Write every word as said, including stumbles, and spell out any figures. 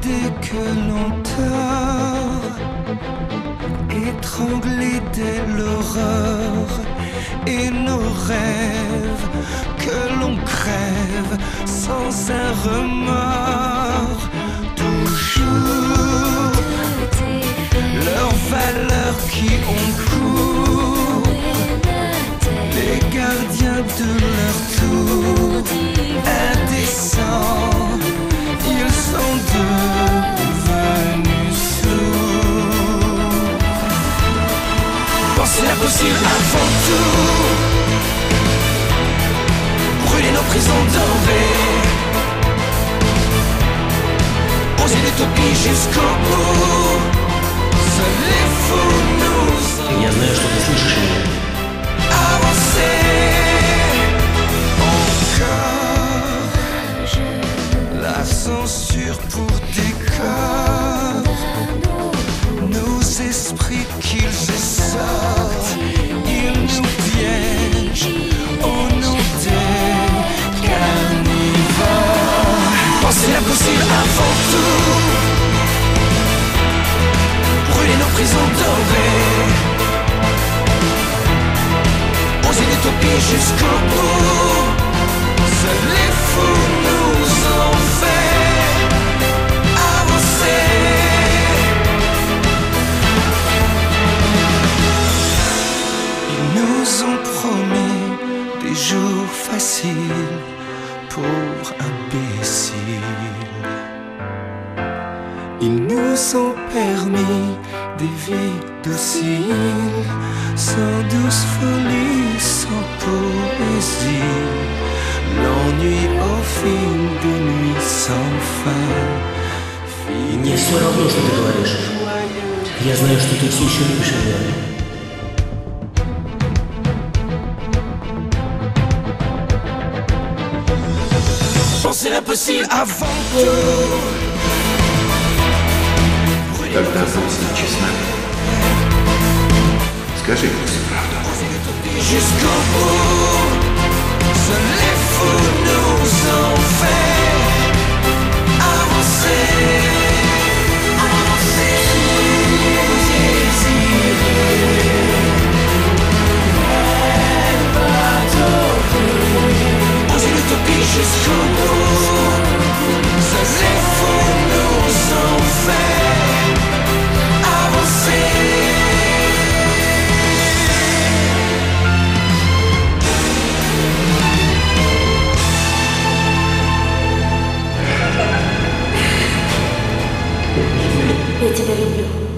dès que l'on dort, étranglé dès l'aurore, et nos rêves que l'on crève sans un remords. Toujours leur valeur qui ont cours, les gardiens de leur tour, indécents, ils sont devenus sourds. Penser l'impossible avant tout, brûler nos prisons dorées, poser l'utopie jusqu'au bout. Seuls les fous nous Я знаю, что ты слышишь меня. Avancer encore, la censure pour décor, nos esprits qu'ils essortent, ils nous piègent au nom des carnivores. Penser l'impossible avant tout, brûler nos prisons dorées, poser l'utopie jusqu'au bout. Seuls les fous nous ont fait avancer. Ils nous ont promis des jours faciles, pauvres imbéciles. Ils nous ont permis des vies dociles, sans douce folie, sans poésie, l'ennui au fil des nuits sans fin. Мне все равно, что ты говоришь. Я знаю, что ты все еще любишь меня. Penser l'impossible avant tout. Тогда будь честна. Скажи мне всю правду. Jusqu'au bout, seuls les fous nous ont fait avancer. Avancer, poser l'utopie jusqu'au bout. Seuls les fous nous ont fait avancer. Я тебя люблю.